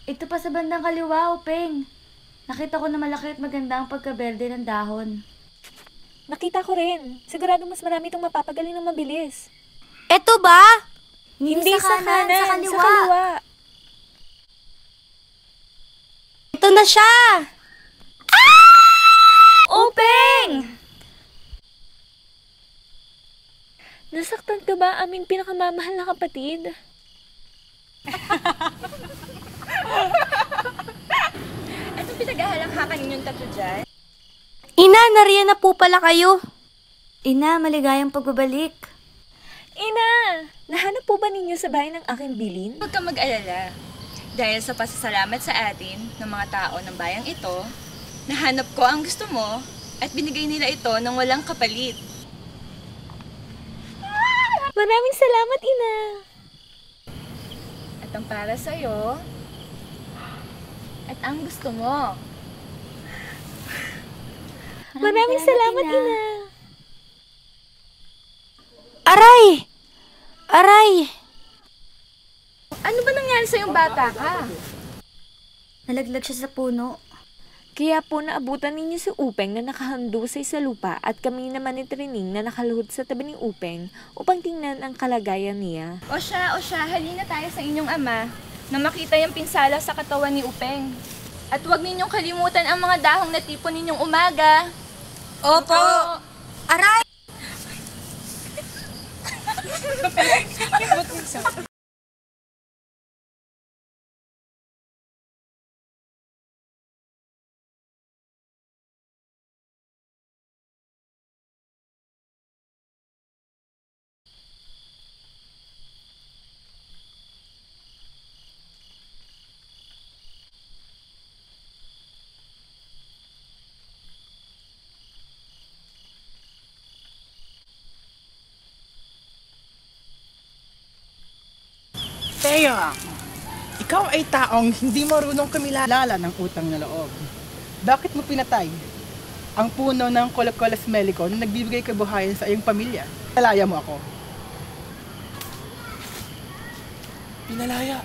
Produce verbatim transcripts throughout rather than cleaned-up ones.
Ito pa sa bandang kaliwa, Upeng. Nakita ko na malaki at maganda ang pagkaberde ng dahon. Nakita ko rin. Sigurado mas marami itong mapapagaling ng mabilis. Eto ba? Hindi, sa kanan, sa kaliwa. Sa kaliwa. Ito na siya! Upeng! Nasaktan ka ba aming pinakamamahal na kapatid? Anong pinaghahalanghakan ninyong tatlo dyan? Ina, nariyan na po pala kayo. Ina, maligayang pagbabalik. Ina! Nahanap po ba ninyo sa bahay ng aking bilin? Huwag kang mag-alala. Dahil sa pasasalamat sa atin ng mga tao ng bayang ito, nahanap ko ang gusto mo at binigay nila ito ng walang kapalit. Maraming salamat, Ina! At ang para sa'yo, at ang gusto mo. Maraming salamat, Ina! Aray! Aray! Ano ba nangyari sa yung bata ka? Nalaglag siya sa puno. Kaya po naabutan ninyo si Upeng na nakahandusay sa lupa at kami naman ni Trining na nakaluhod sa tabi ni Upeng upang tingnan ang kalagayan niya. O siya, o siya, halina tayo sa inyong ama na makita yung pinsala sa katawan ni Upeng. At huwag ninyong kalimutan ang mga dahong natipon ninyong umaga. Opo! Aray! Teya, ikaw ay taong hindi marunong kumilala ng utang na loob. Bakit mo pinatay ang puno ng Colocolas melico na nagbibigay kabuhayan sa iyong pamilya? Pinalaya mo ako. Pinalaya?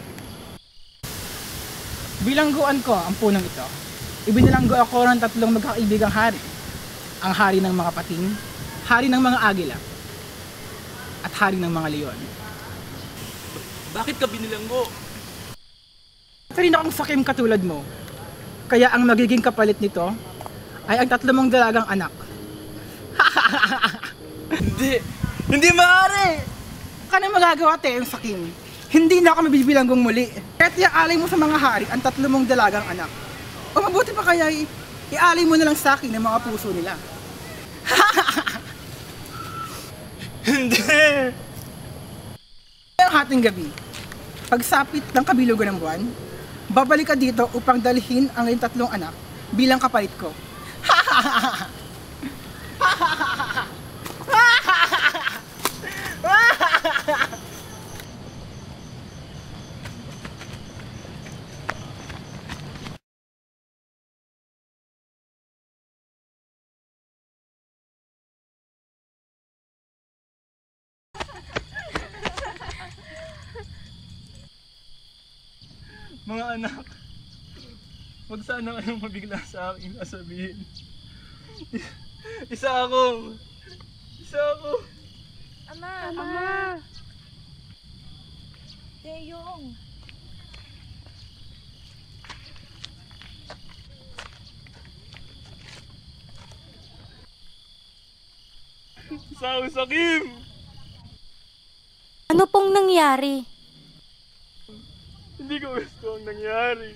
Bilangguan ko ang punong ito. Ibinalanggo ako ng tatlong magkakaibigang hari. Ang hari ng mga pating, hari ng mga agila, at hari ng mga leon. Bakit ka binilanggo? Kanina akong sakim katulad mo. Kaya ang magiging kapalit nito ay ang tatlo mong dalagang anak. Hindi! Hindi maaari! Kano magagawa tayo yung sakim? Hindi na ako mabibilanggong muli. Kahit iaalay mo sa mga hari ang tatlo mong dalagang anak. O mabuti pa kaya i- iaalay mo na lang sa akin ang mga puso nila. Hindi! Ngayong hating gabi, pagsapit ng kabilugan ng buwan, babalik ka dito upang dalhin ang iyong tatlong anak bilang kapalit ko. Mga anak, huwag sana kayong mabigla sa akin sasabihin. Isa ako! Isa ako! Ama! Ama! Teyong! Isa ako sa Kim! Ano pong nangyari? Hindi ko gusto ang nangyari.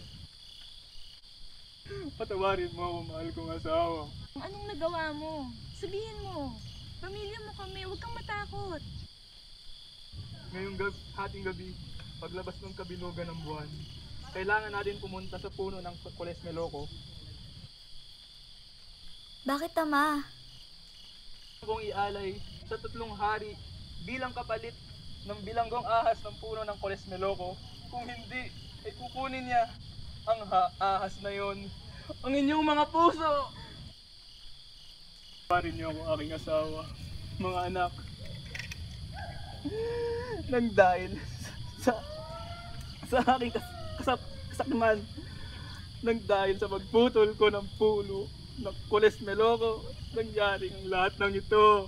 Patawarin mo ako, mahal kong asawa. Anong nagawa mo? Sabihin mo. Pamilya mo kami, huwag kang matakot. Ngayong gab hating gabi, paglabas ng kabilugan ng buwan, kailangan natin pumunta sa puno ng Coles Meloco. Bakit, Ama? Kung ialay sa tatlong hari bilang kapalit ng bilanggong ahas ng puno ng Coles Meloco. Kung hindi, ay kukunin niya ang ha ahas na yon, ang inyong mga puso. Parin niyo ako, aking asawa, mga anak. Nang dahil sa sa aking kas kasap sakman nang dahil sa pagputol ko ng puno ng Kules Meloko, nangyari ang lahat ng ito.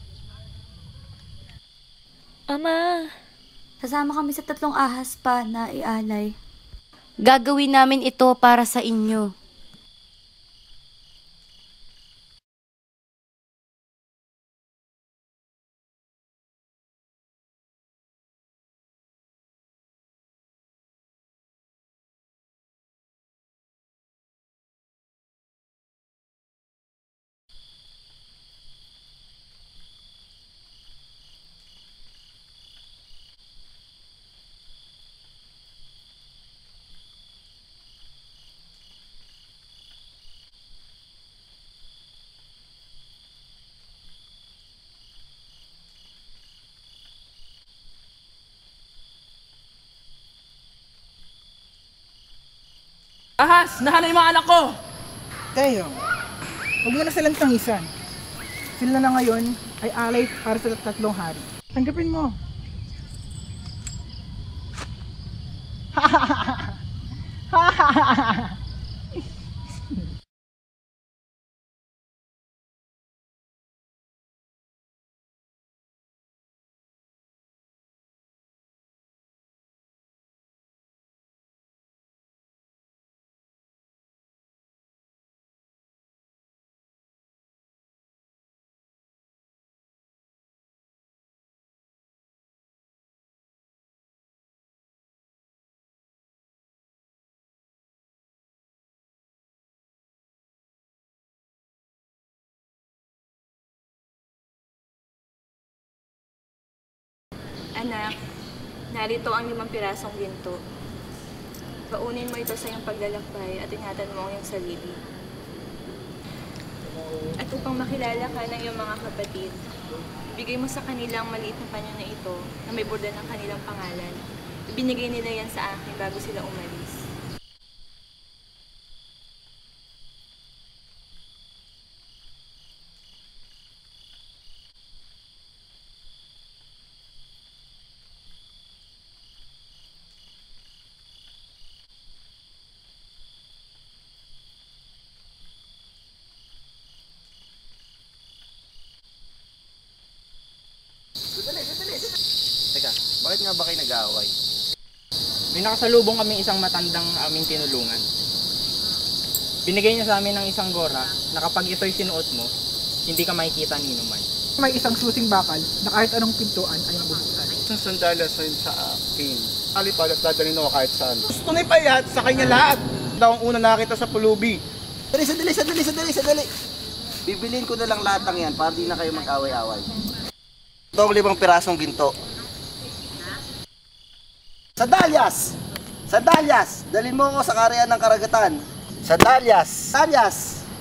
Ama, Sasama kami sa tatlong ahas pa na ialay. Gagawin namin ito para sa inyo. Ahas! Nahanay yung mga anak ko! Teo, huwag mo na silang tangisan. Sila na ngayon ay alay para sa tatlong hari. Tanggapin mo. Anak, narito ang limang pirasong ginto. Baunin mo ito sa iyong paglalakbay at ingatan mo ang iyong sarili. At upang makilala ka ng iyong mga kapatid, ibigay mo sa kanila ang maliit na panyo na ito na may borda ng kanilang pangalan. Ibinigay nila yan sa akin bago sila umalis. Teka, bakit nga ba kayo nag-aaway? May nakasalubong kaming isang matandang aming tinulungan. Binigay niya sa amin ng isang gora na kapag ito'y sinuot mo, hindi ka makikita ni Numan. May isang susing bakal na kahit anong pintuan ay mabubuksan. Isang sandalas rin sa akin. Alipad at dadalhin ako kahit saan. Gusto na ipayat sa kanya lahat. Daw ang una nakita sa pulubi. Sandali, sandali, sandali, sandali, sandali. Bibiliin ko na lang lahat ng yan para di na kayo mag-away-away. Ito ang limang pirasong ginto. Sandalyas! Sandalyas! Dalhin mo ako sa karyan ng karagatan. Sandalyas! Sandalyas!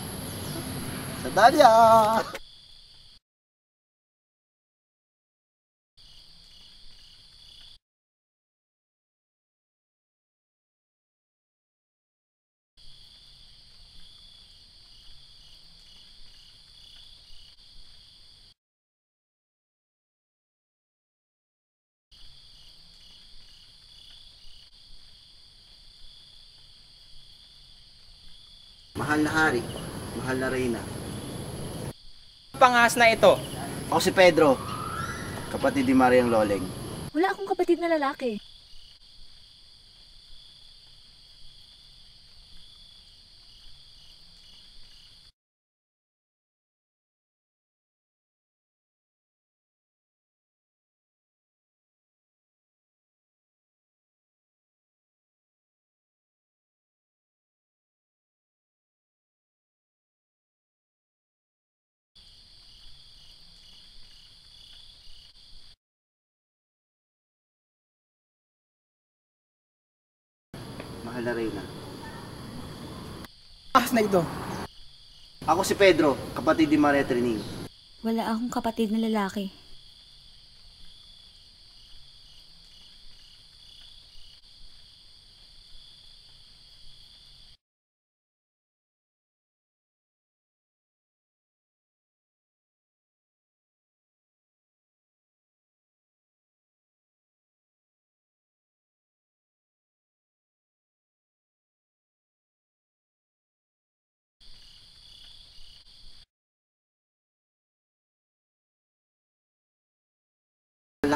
Sandalyas! Mahal na hari, mahal na reyna. Pangas na ito. Ako si Pedro, kapatid ni Mariang Loleng. Wala akong kapatid na lalaki. Mahal na reyna. Ahas na ito. Ako si Pedro, kapatid ni Maria Trining. Wala akong kapatid na lalaki.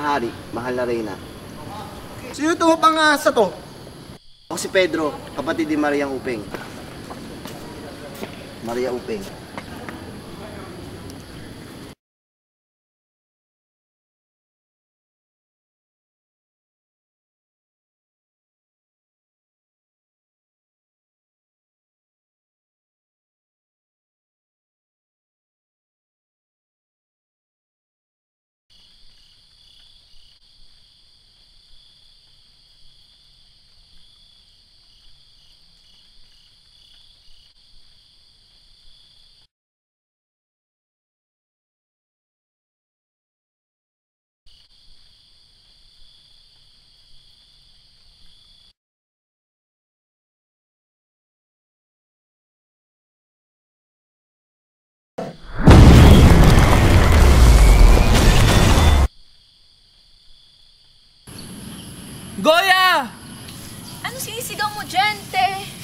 hari, mahal na Reyna. Sino tumupang ahas na to? Ako si Pedro, kapatid ni Maria Upeng. Maria Upeng. Goya! Ano sinisigaw mo dyan, te?